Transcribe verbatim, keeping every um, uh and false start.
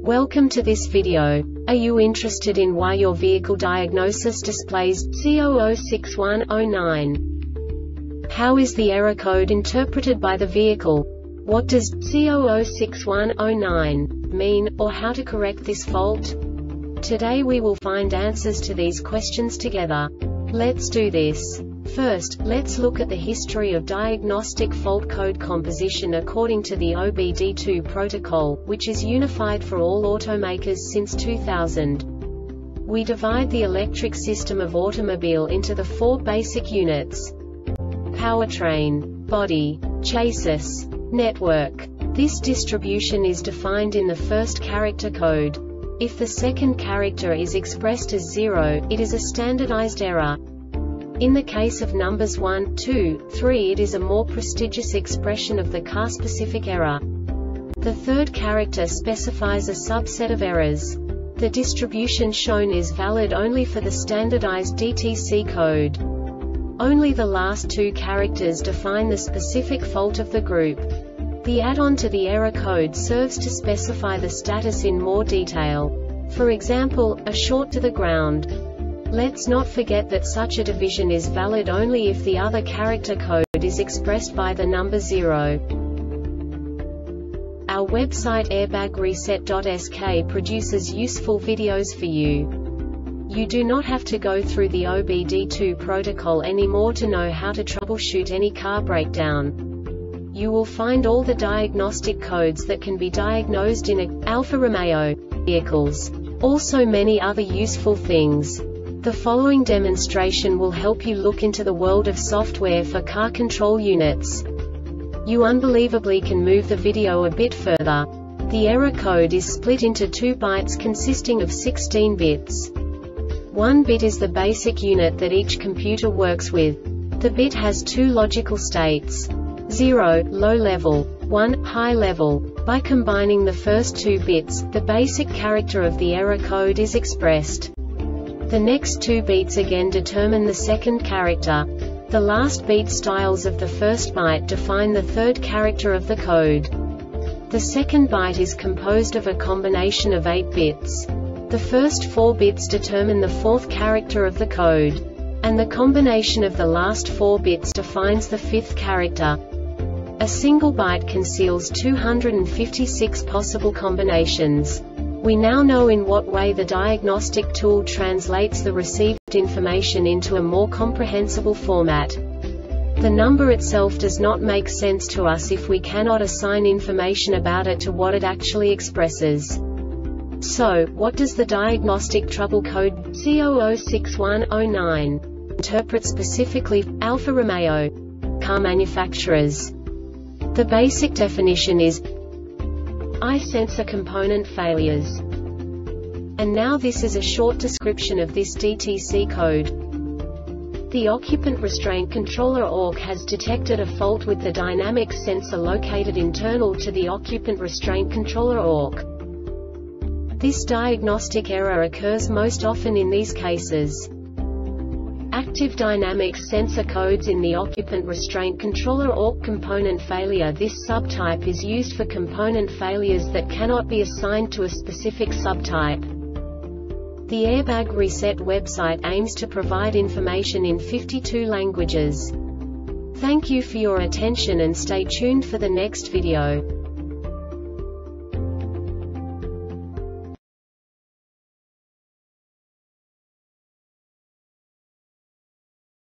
Welcome to this video. Are you interested in why your vehicle diagnosis displays C zero zero six one zero nine? How is the error code interpreted by the vehicle? What does C zero zero six one zero nine mean, or how to correct this fault? Today we will find answers to these questions together. Let's do this. First, let's look at the history of diagnostic fault code composition according to the O B D two protocol, which is unified for all automakers since two thousand. We divide the electric system of automobile into the four basic units: powertrain, body, chassis, network. This distribution is defined in the first character code. If the second character is expressed as zero, it is a standardized error. In the case of numbers one, two, three, it is a more prestigious expression of the car-specific error. The third character specifies a subset of errors. The distribution shown is valid only for the standardized D T C code. Only the last two characters define the specific fault of the group. The add-on to the error code serves to specify the status in more detail. For example, a short to the ground. Let's not forget that such a division is valid only if the other character code is expressed by the number zero. Our website airbag reset dot S K produces useful videos for you. You do not have to go through the O B D two protocol anymore to know how to troubleshoot any car breakdown. You will find all the diagnostic codes that can be diagnosed in a Alfa Romeo vehicles. Also many other useful things. The following demonstration will help you look into the world of software for car control units. You unbelievably can move the video a bit further. The error code is split into two bytes consisting of sixteen bits. One bit is the basic unit that each computer works with. The bit has two logical states: zero, low level, one, high level. By combining the first two bits, the basic character of the error code is expressed. The next two beats again determine the second character. The last beat styles of the first byte define the third character of the code. The second byte is composed of a combination of eight bits. The first four bits determine the fourth character of the code. And the combination of the last four bits defines the fifth character. A single byte conceals two hundred fifty-six possible combinations. We now know in what way the diagnostic tool translates the received information into a more comprehensible format. The number itself does not make sense to us if we cannot assign information about it to what it actually expresses. So, what does the diagnostic trouble code C zero zero six one zero nine interpret specifically for Alfa Romeo car manufacturers? The basic definition is I sensor component failures. And now this is a short description of this D T C code. The occupant restraint controller O R C has detected a fault with the dynamic sensor located internal to the occupant restraint controller O R C. This diagnostic error occurs most often in these cases: active dynamics sensor codes in the occupant restraint controller O R C component failure. This subtype is used for component failures that cannot be assigned to a specific subtype. The Airbag Reset website aims to provide information in fifty-two languages. Thank you for your attention and stay tuned for the next video.